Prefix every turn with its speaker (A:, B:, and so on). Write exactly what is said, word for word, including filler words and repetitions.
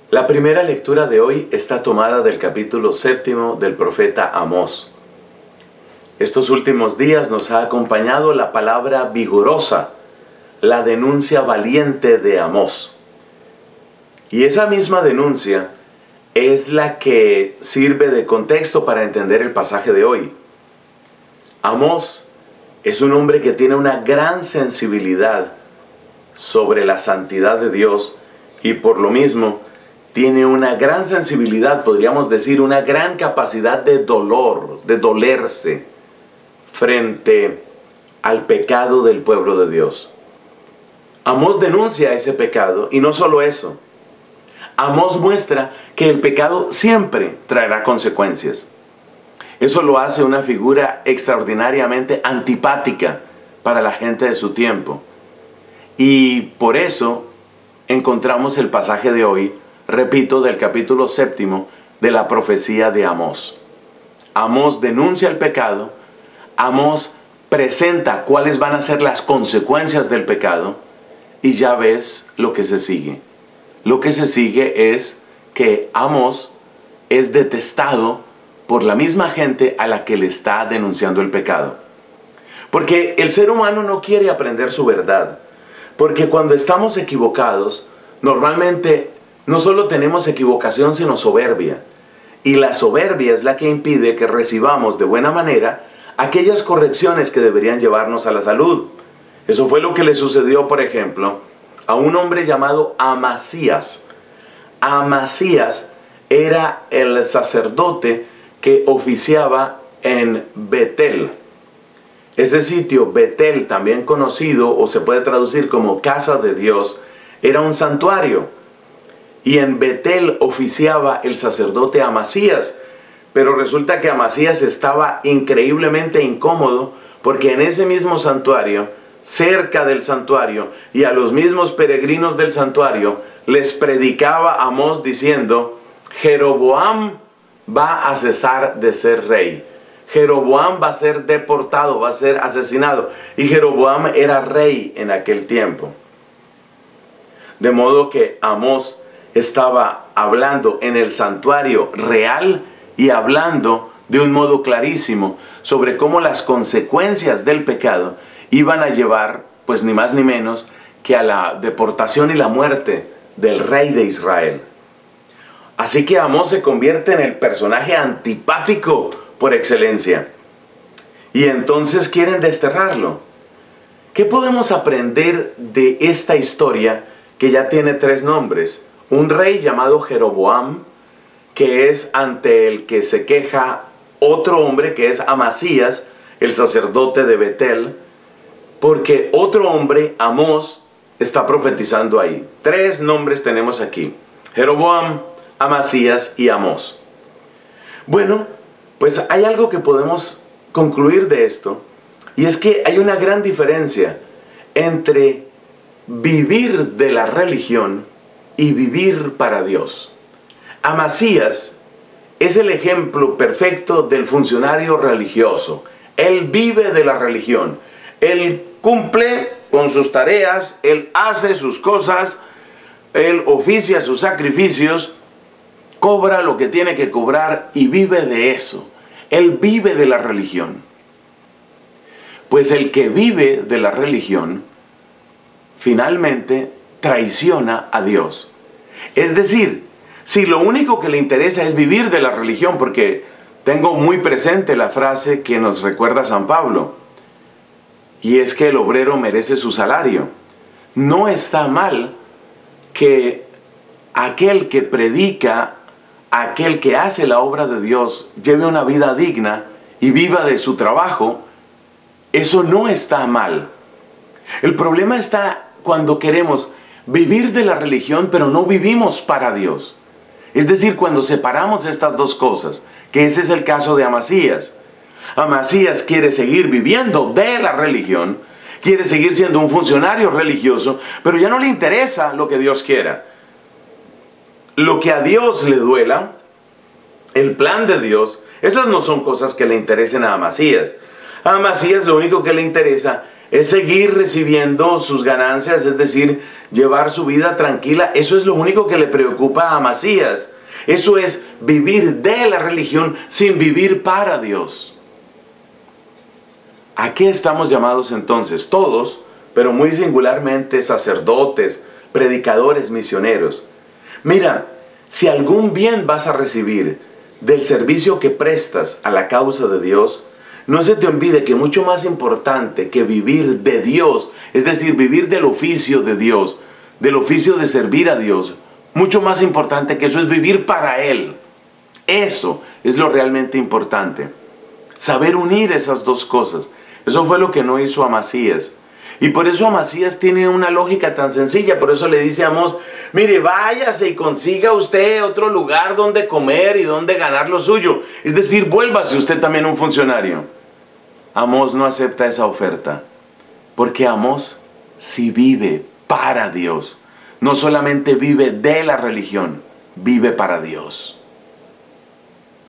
A: La primera lectura de hoy está tomada del capítulo séptimo del profeta Amós. Estos últimos días nos ha acompañado la palabra vigorosa, la denuncia valiente de Amós. Y esa misma denuncia es la que sirve de contexto para entender el pasaje de hoy. Amós es un hombre que tiene una gran sensibilidad sobre la santidad de Dios y por lo mismo tiene una gran sensibilidad, podríamos decir, una gran capacidad de dolor, de dolerse frente al pecado del pueblo de Dios. Amós denuncia ese pecado y no solo eso. Amós muestra que el pecado siempre traerá consecuencias. Eso lo hace una figura extraordinariamente antipática para la gente de su tiempo. Y por eso encontramos el pasaje de hoy, repito, del capítulo séptimo de la profecía de Amós. Amós denuncia el pecado, Amós presenta cuáles van a ser las consecuencias del pecado y ya ves lo que se sigue. Lo que se sigue es que Amós es detestado por la misma gente a la que le está denunciando el pecado. Porque el ser humano no quiere aprender su verdad. Porque cuando estamos equivocados, normalmente no solo tenemos equivocación, sino soberbia. Y la soberbia es la que impide que recibamos de buena manera aquellas correcciones que deberían llevarnos a la salud. Eso fue lo que le sucedió, por ejemplo, a un hombre llamado Amasías. Amasías era el sacerdote que oficiaba en Betel. Ese sitio, Betel, también conocido o se puede traducir como casa de Dios, era un santuario. Y en Betel oficiaba el sacerdote Amasías. Pero resulta que Amasías estaba increíblemente incómodo porque en ese mismo santuario, cerca del santuario, y a los mismos peregrinos del santuario, les predicaba Amós diciendo: Jeroboam va a cesar de ser rey. Jeroboam va a ser deportado, va a ser asesinado. Y Jeroboam era rey en aquel tiempo. De modo que Amós estaba hablando en el santuario real y hablando de un modo clarísimo sobre cómo las consecuencias del pecado iban a llevar, pues ni más ni menos, que a la deportación y la muerte del rey de Israel. Así que Amós se convierte en el personaje antipático por excelencia. Y entonces quieren desterrarlo. ¿Qué podemos aprender de esta historia que ya tiene tres nombres? Un rey llamado Jeroboam, que es ante el que se queja otro hombre que es Amasías, el sacerdote de Betel, porque otro hombre, Amós, está profetizando ahí. Tres nombres tenemos aquí: Jeroboam, Amasías y Amós. Bueno, pues hay algo que podemos concluir de esto, y es que hay una gran diferencia entre vivir de la religión y vivir para Dios. Amasías es el ejemplo perfecto del funcionario religioso. Él vive de la religión. Él cumple con sus tareas, él hace sus cosas, él oficia sus sacrificios, cobra lo que tiene que cobrar y vive de eso. Él vive de la religión. Pues el que vive de la religión finalmente traiciona a Dios. Es decir, si lo único que le interesa es vivir de la religión, porque tengo muy presente la frase que nos recuerda San Pablo, y es que el obrero merece su salario. No está mal que aquel que predica, aquel que hace la obra de Dios, lleve una vida digna y viva de su trabajo. Eso no está mal. El problema está cuando queremos vivir de la religión, pero no vivimos para Dios. Es decir, cuando separamos estas dos cosas, que ese es el caso de Amasías. Amasías quiere seguir viviendo de la religión, quiere seguir siendo un funcionario religioso, pero ya no le interesa lo que Dios quiera. Lo que a Dios le duela, el plan de Dios, esas no son cosas que le interesen a Amasías. A Amasías lo único que le interesa es seguir recibiendo sus ganancias, es decir, llevar su vida tranquila. Eso es lo único que le preocupa a Amasías. Eso es vivir de la religión sin vivir para Dios. ¿A qué estamos llamados entonces? Todos, pero muy singularmente sacerdotes, predicadores, misioneros. Mira, si algún bien vas a recibir del servicio que prestas a la causa de Dios, no se te olvide que mucho más importante que vivir de Dios, es decir, vivir del oficio de Dios, del oficio de servir a Dios, mucho más importante que eso es vivir para Él. Eso es lo realmente importante. Saber unir esas dos cosas. Eso fue lo que no hizo Amasías. Y por eso Amasías tiene una lógica tan sencilla. Por eso le dice a Amós, mire, váyase y consiga usted otro lugar donde comer y donde ganar lo suyo. Es decir, vuélvase usted también un funcionario. Amós no acepta esa oferta, porque Amós sí vive para Dios. No solamente vive de la religión, vive para Dios.